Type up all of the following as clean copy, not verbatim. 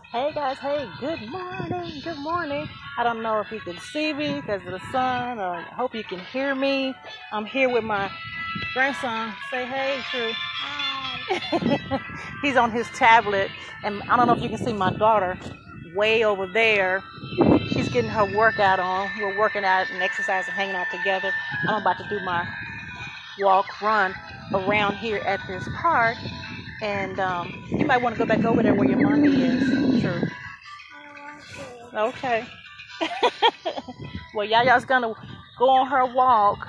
Hey guys, hey, good morning, good morning. I don't know if you can see me because of the sun, or I hope you can hear me. I'm here with my grandson. Say hey, True. Hi. He's on his tablet, and I don't know if you can see my daughter way over there. She's getting her workout on. We're working out and exercising, hanging out together. I'm about to do my walk, run around here at this park. And you might want to go back over there where your mommy is. True. Okay. Well, Yaya's gonna go on her walk.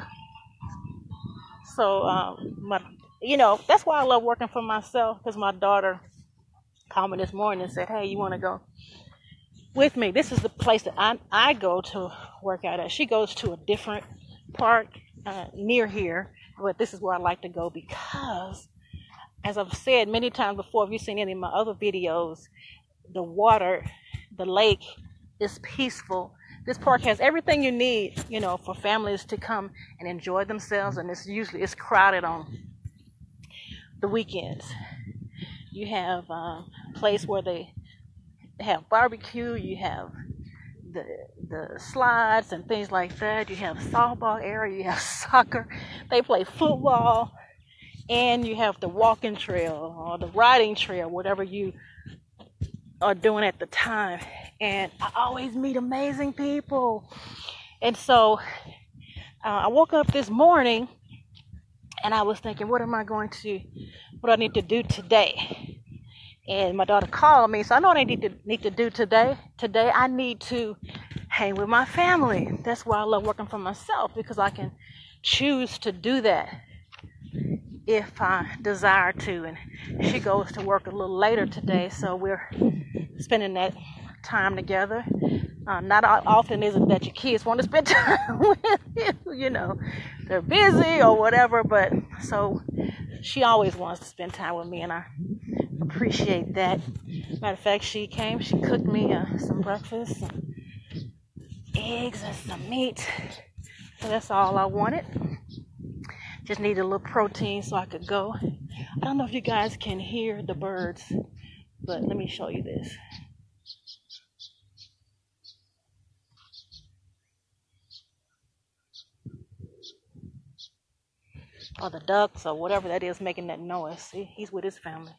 So, that's why I love working for myself, because my daughter called me this morning and said, "Hey, you want to go with me?" This is the place that I go to work out at. She goes to a different park near here, but this is where I like to go because, as I've said many times before, if you've seen any of my other videos, the water, the lake is peaceful. This park has everything you need, for families to come and enjoy themselves, and it's crowded on the weekends. You have a place where they have barbecue, you have the slides and things like that. You have softball area, you have soccer, they play football, and you have the walking trail or the riding trail, whatever you are doing at the time. And I always meet amazing people. And so I woke up this morning and I was thinking, what do I need to do today? And my daughter called me, so I know what I need to do today. Today I need to hang with my family. That's why I love working for myself, because I can choose to do that if I desire to. And she goes to work a little later today, so we're spending that time together. Not often is it that your kids want to spend time with you, they're busy or whatever, but so she always wants to spend time with me, and I appreciate that. Matter of fact, she cooked me some breakfast, some eggs and some meat, so that's all I wanted. Just needed a little protein so I could go. I don't know if you guys can hear the birds, but let me show you this. Or the ducks or whatever that is making that noise. See, he's with his family.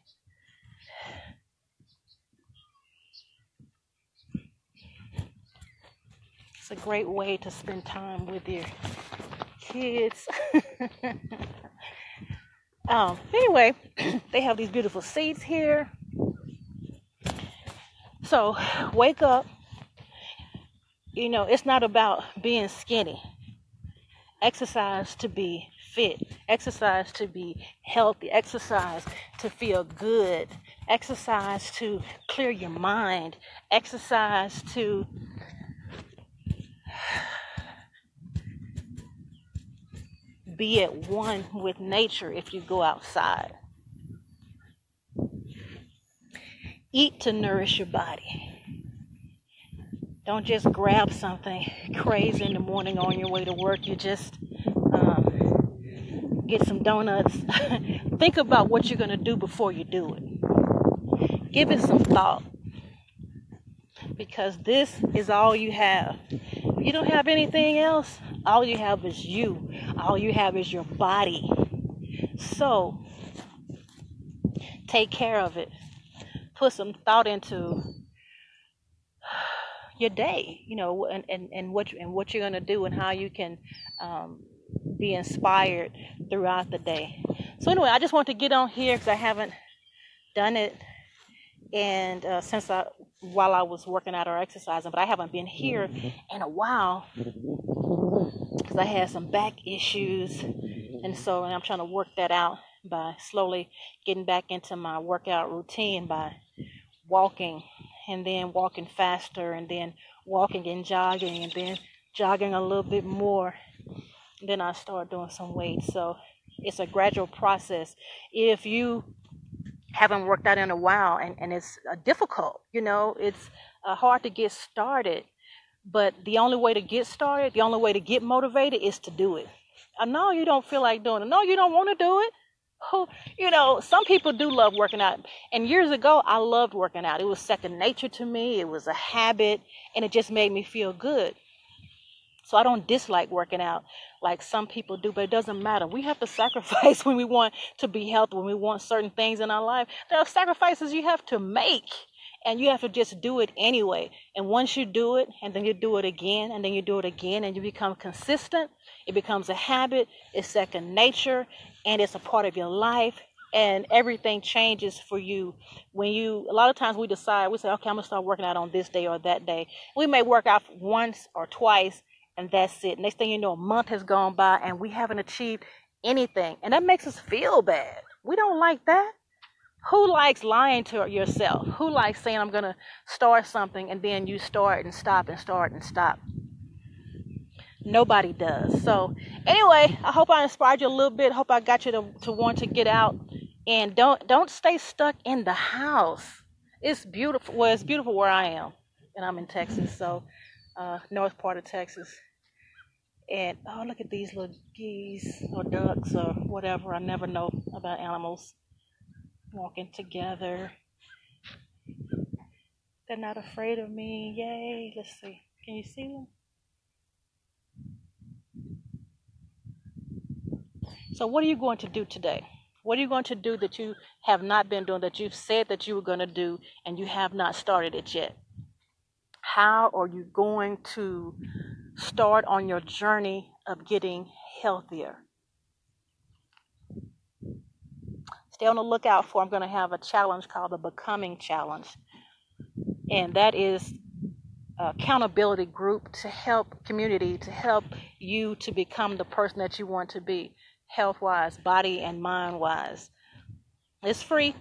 It's a great way to spend time with your kids. Anyway, they have these beautiful seats here. So wake up. It's not about being skinny. Exercise to be fit, exercise to be healthy, exercise to feel good, exercise to clear your mind, exercise to be at one with nature if you go outside. Eat to nourish your body. Don't just grab something crazy in the morning on your way to work. You just get some donuts. Think about what you're going to do before you do it. Give it some thought, because this is all you have. If you don't have anything else, all you have is you. All you have is your body. So take care of it. Put some thought into your day, and what you're going to do, and how you can be inspired throughout the day. So anyway, I just want to get on here because I haven't done it, and while I was working out or exercising, but I haven't been here in a while because I had some back issues, and I'm trying to work that out by slowly getting back into my workout routine by walking, and then walking faster, and then walking and jogging, and then jogging a little bit more. And then I start doing some weights. So it's a gradual process. If you haven't worked out in a while, and it's difficult, it's hard to get started. But the only way to get started, the only way to get motivated is to do it. I know you don't feel like doing it. No, you don't want to do it. Who, some people do love working out. And years ago, I loved working out. It was second nature to me. It was a habit, and it just made me feel good. So I don't dislike working out like some people do, but it doesn't matter. We have to sacrifice when we want to be healthy, when we want certain things in our life. There are sacrifices you have to make, and you have to just do it anyway. And once you do it, and then you do it again, and then you do it again, and you become consistent, it becomes a habit, it's second nature, and it's a part of your life. And everything changes for you when a lot of times we decide, we say, okay, I'm going to start working out on this day or that day. We may work out once or twice, and that's it. Next thing you know, a month has gone by and we haven't achieved anything. And that makes us feel bad. We don't like that. Who likes lying to yourself? Who likes saying, I'm going to start something, and then you start and stop and start and stop? Nobody does. So anyway, I hope I inspired you a little bit. Hope I got you to want to get out, and don't stay stuck in the house. It's beautiful. Well, it's beautiful where I am, and I'm in Texas. So north part of Texas. And oh, look at these little geese or ducks or whatever. I never know about animals walking together. They're not afraid of me. Yay. Let's see. Can you see them? So what are you going to do today? What are you going to do that you have not been doing, that you've said that you were going to do, and you have not started it yet? How are you going to start on your journey of getting healthier? Stay on the lookout for, I'm going to have a challenge called the Becoming Challenge. And that is accountability group to help community, to help you to become the person that you want to be, health-wise, body and mind-wise. It's free.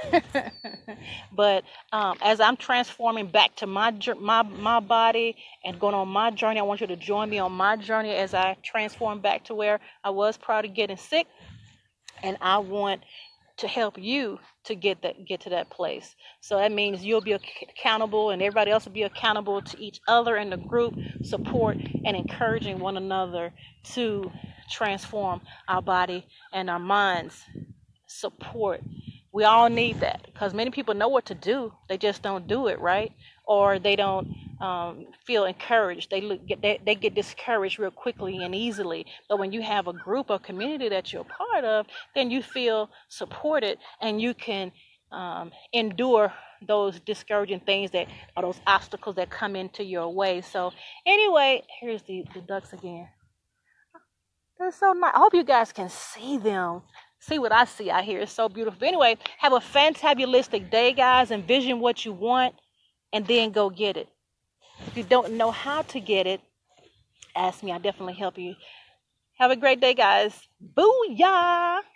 But as I'm transforming back to my body and going on my journey, I want you to join me on my journey as I transform back to where I was prior to getting sick. And I want to help you to get to that place. So that means you'll be accountable, and everybody else will be accountable to each other in the group, support and encouraging one another to transform our body and our minds. Support. We all need that, because many people know what to do, they just don't do it, right? Or they don't feel encouraged. They get discouraged real quickly and easily. But when you have a group or community that you're a part of, then you feel supported, and you can endure those discouraging things or those obstacles that come into your way. So anyway, here's the ducks again. They're so nice. I hope you guys can see them. See what I see out here. It's so beautiful. Anyway, have a fantabulistic day, guys. Envision what you want, and then go get it. If you don't know how to get it, ask me. I'll definitely help you. Have a great day, guys. Booyah!